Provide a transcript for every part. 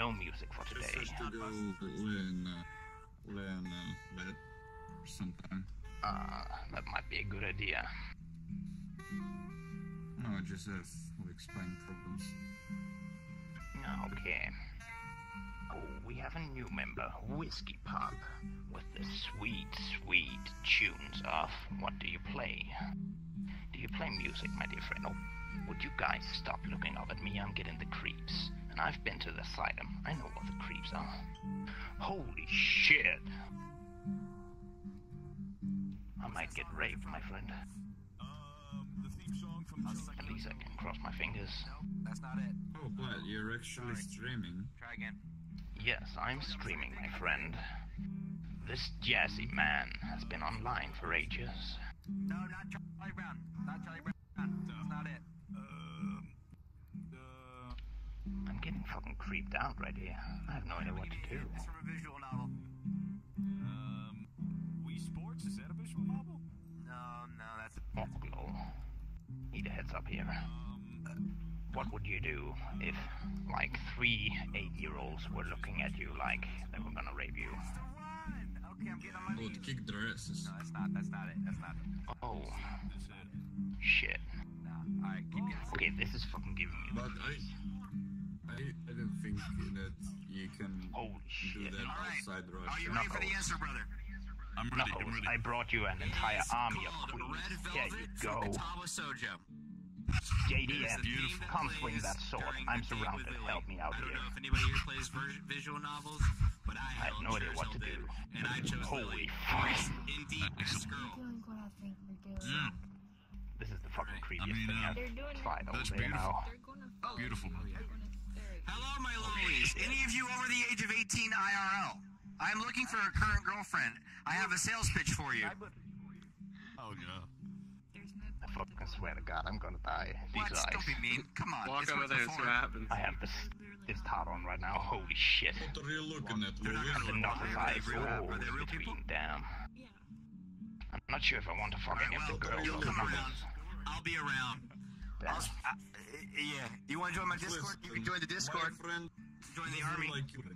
no music for today. Just have to go learn bed for some time. That might be a good idea. No, I just have like spine problems. Okay. Oh, we have a new member, Whiskey Pop, with the sweet, sweet tunes of What Do You Play? Do you play music, my dear friend? Oh, would you guys stop looking up at me? I'm getting the creeps. And I've been to the asylum. I know what the creeps are. Holy shit! I might get raped, my friend. The theme song from At least I can cross my fingers. No, that's not it. Oh, but you're actually streaming. Try again. Yes, I'm streaming, my friend. This jazzy man has been online for ages. No, not Charlie Brown. Not Charlie Brown. That's not it. I'm getting fucking creeped out right here. I have no idea what to do. It's from a visual novel. Wii Sports? Is that a visual novel? No, that's... Oh, need a heads up here. What would you do if, like, 3 8-year-olds were looking at you like they were gonna rape you? Okay, I'm getting on my Oh, knees. to kick their asses. No, that's not it. That's not it. Oh, shit. No. Alright, keep guessing. Okay, this is fucking giving me But I didn't think that you can holy do shit. that Alright. outside Are Russia. you ready for the answer, brother? I'm ready, I'm Knuckles, ready. I brought you an entire army of Called queens. Red Here Velvet you from go. Catawba Sojo. JDM, Beautiful. come swing that sword. I'm surrounded. Help me out I don't here. know if anybody here plays visual novels, but I have no idea what to do. And I chose Holy Lily. fuck. Indeed, best girl. Doing what I think they're doing. This is the fucking Right. creepiest I mean, thing I've They're doing tried all that's day beautiful. now. They're gonna fuck. Beautiful. They're gonna stare. Hello, my lolies. Any of you over the age of 18 IRL? I'm looking for a current girlfriend. I have a sales pitch for you. Oh, yeah. There's no I point. fucking swear to God, I'm gonna die. What? These eyes. Don't be mean. Come on. Walk it's over worth there the and see form. what happens. I have this tat on right now. Holy shit. What are you looking at, They're not Louis? gonna The look knuckles Are they eyes real? Are they all real people? between. Damn. Yeah. I'm not sure if I want to fuck any of the girls you'll or the come around. knuckles. I'll be around. Damn. Yeah. You want to join my Discord? You can join the Discord. My friend, Join the army. like you.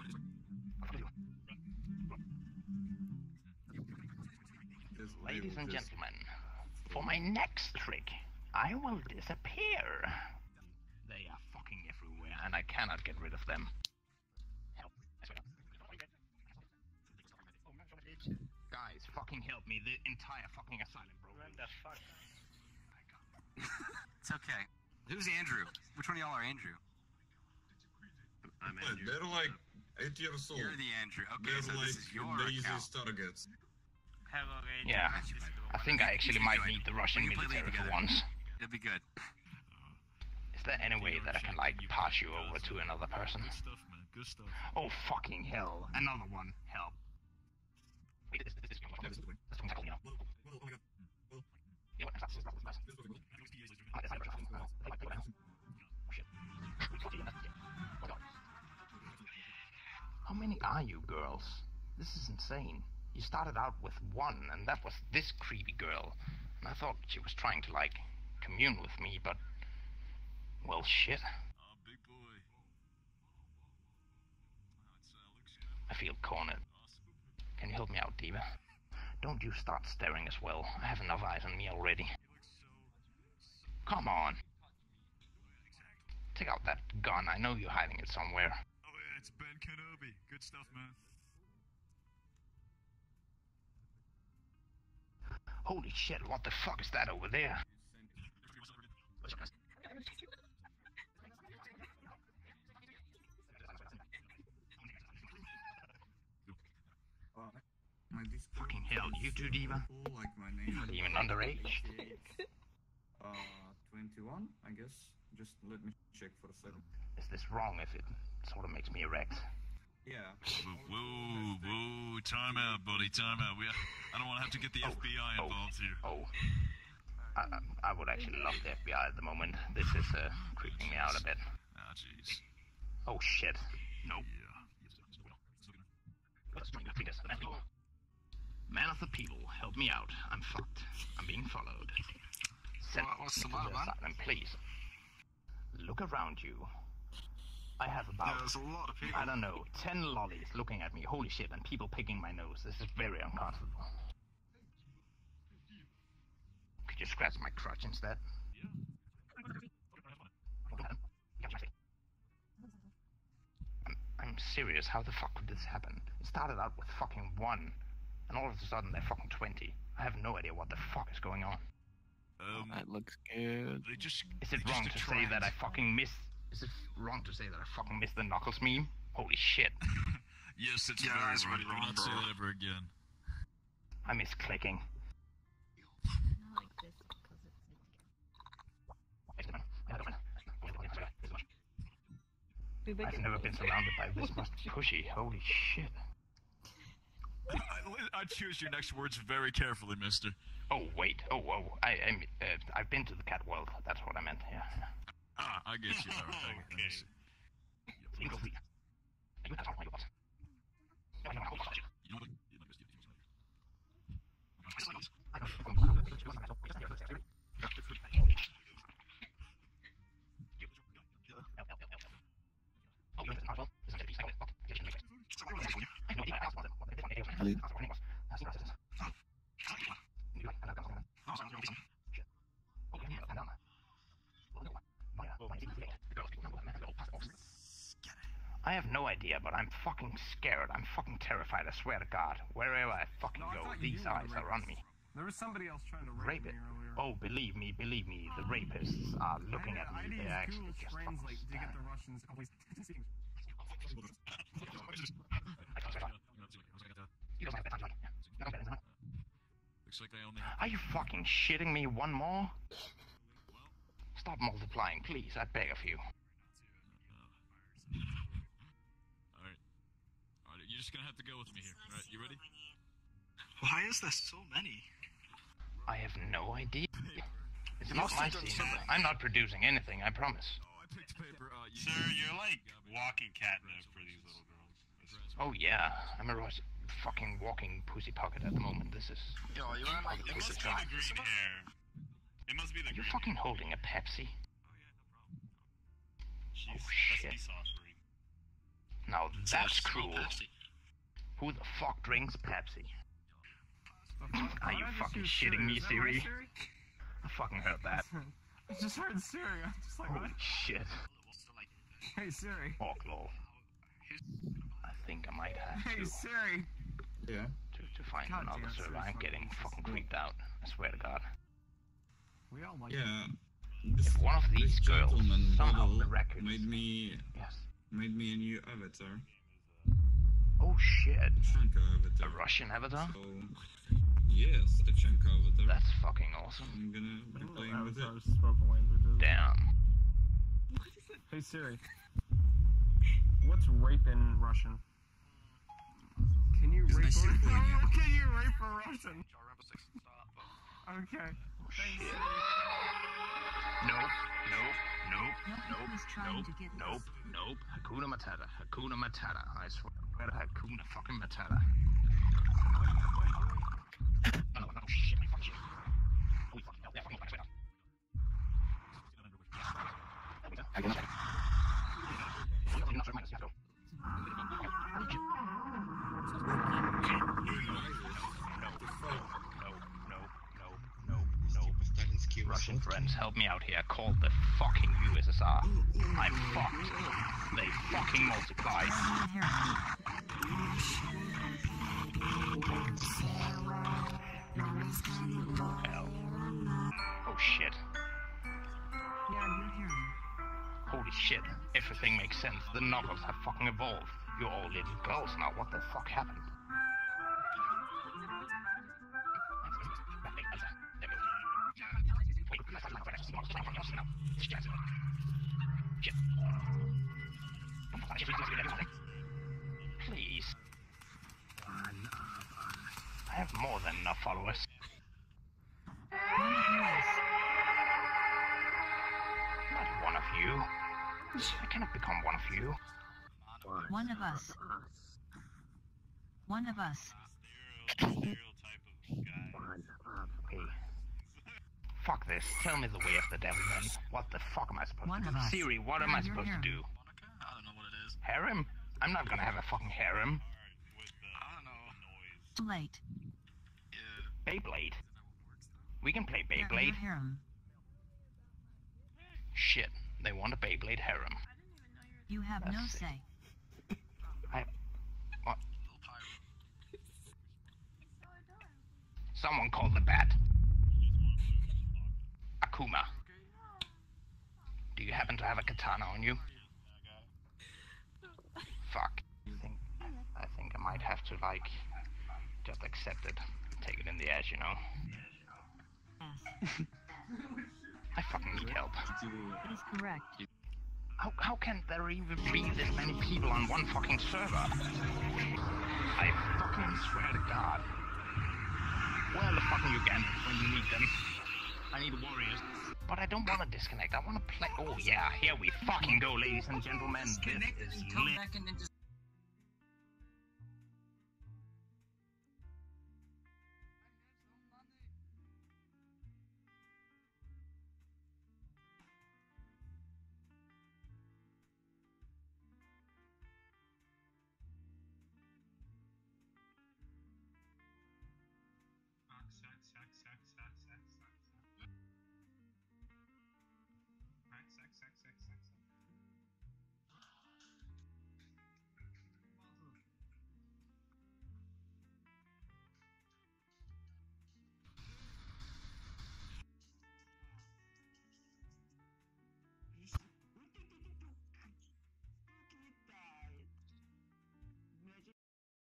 Ladies and gentlemen, for my next trick, I will disappear. They are fucking everywhere, and I cannot get rid of them. Help. Guys, fucking help me. The entire fucking asylum broke. It's okay. Who's Andrew? Which one of y'all are Andrew? I'm What, Andrew. they're like 8 years old. You're the Andrew. Okay, They're so like this is your the account. easiest targets. Yeah, I think I actually might join. need the Russian We can play League military for together. once. It'll be good. Is there any way that I can, like, pass you over to another person? Good stuff, man. Good stuff. Oh, fucking hell. Another one. Help. Wait, this is How many are you, girls? This is insane. You started out with one, and that was this creepy girl. And I thought she was trying to, like, commune with me, but... Well, shit. Oh, big boy. Looks good. I feel cornered. Awesome. Can you help me out, Diva? Don't you start staring as well. I have enough eyes on me already. He looks so... Come on. Exactly. Take out that gun. I know you're hiding it somewhere. Oh, yeah, it's Ben Kenobi. Good stuff, man. Holy shit, what the fuck is that over there? My Discord Fucking hell, you too, Diva? cool, like my name. Even underage? 21, I guess. Just let me check for a second. Is this wrong if it sort of makes me erect? Yeah. Whoa, time out, buddy, time out. I don't want to have to get the FBI involved here. Oh. I would actually love the FBI at the moment. This is creeping me out a bit. Ah, jeez. Oh shit. Nope. Yeah. Man of the people, help me out. I'm fucked. I'm being followed. Send What's me the to matter, man? asylum, please. Look around you. I have Yeah, about, there's a lot of people. I don't know, 10 lollies looking at me. Holy shit, and people picking my nose. This is very uncomfortable. Could you scratch my crotch instead? I'm serious. How the fuck could this happen? It started out with fucking 1, and all of a sudden they're fucking 20. I have no idea what the fuck is going on. That looks good. They just. Is it wrong to say that I fucking missed? Is it wrong to say that I fucking missed the Knuckles meme? Holy shit. Yes, it's Yeah, very that's right. really Do wrong, not say bro. that ever again. I miss clicking. Not like this because I've never been surrounded by this much pushy. Holy shit. I choose your next words very carefully, mister. Oh wait. I've been to the cat world. That's what I meant. Yeah. Ah, I get you. All right, I get you. You know what? I have no idea, but I'm fucking scared. I'm fucking terrified. I swear to God. Wherever I fucking go, these eyes are on me. There was somebody else trying to Rape rape it. me earlier. Oh, believe me, the rapists are looking at me. They're actually just fucking Translate to get the Russians always speaking. Looks like I only. Are you fucking shitting me? One more? Stop multiplying, please. I beg of you. Alright. Alright, you're just gonna have to go with me here. Alright, you ready? Why is there so many? I have no idea. It's You not must my have done scene. something. I'm not producing anything, I promise. Oh, I picked paper. Sir, you're like walking catnip for these little girls. Oh yeah, I'm a fucking walking pussy pocket at the moment. This is... Yo, you wearing like It must be shot. the green hair. It must be the Are you green fucking hair. holding a Pepsi? She's Oh, that's shit. peace offering. Now that's Small cruel. Pepsi. Who the fuck drinks Pepsi? Are you Why did I fucking just shitting me, Is that my Siri? Siri? I fucking heard that. I just heard Siri. I'm just like, Holy what? shit. Hey Siri. Orklaw. I think I might have Hey to Siri. Yeah. to find God another damn, server. Siri's I'm fucking getting fucking creeped out. I swear to God. We all like Yeah. If one of these This girls gentleman somehow Bubble miraculously... made me a new avatar. Oh shit. Chanka A avatar. Russian avatar? So, yes, a Chanka avatar. That's fucking awesome. I'm gonna be playing with it. Avatars spoken languages. Damn. Hey Siri. What's rape in Russian? Can you rape nice a simple, yeah. Can you rape a Russian? Okay. Oh shit. Nope. Nope. Hakuna Matata. Hakuna Matata. I swear to Hakuna fucking Matata. Oh, no, shit. Fuck shit. Holy fucking hell. Yeah, fucking fucking there we go. No. Russian friends, help me out here. Call the fucking USSR. I'm fucked. They fucking multiply. Hell. Oh shit. Holy shit. Everything makes sense. The novels have fucking evolved. You're all little girls now. What the fuck happened? Please. I have more than enough followers. Not one of you. I cannot become one of you. One of us. One of us. Stereotype of guy. Okay. Fuck this. Tell me the way of the devil then. What the fuck am I supposed One to of do? us. Siri, what am I You're supposed to here. do? I don't know Harem? I'm not gonna have a fucking harem. Too late. Beyblade. We can play Your Beyblade. harem. Shit, they want a Beyblade harem. You have no That's sick. say. What? Someone called the bat. Akuma. Do you happen to have a katana on you? Fuck. I think I might have to, like, just accept it. Take it in the ass, you know? Yes. I fucking need help. It is correct. How can there even be this many people on one fucking server? I fucking swear to God. Where the fuck are you again when you need them? I need warriors. But I don't want to disconnect. I want to play. Oh yeah, here we fucking go, ladies and gentlemen. This is lit.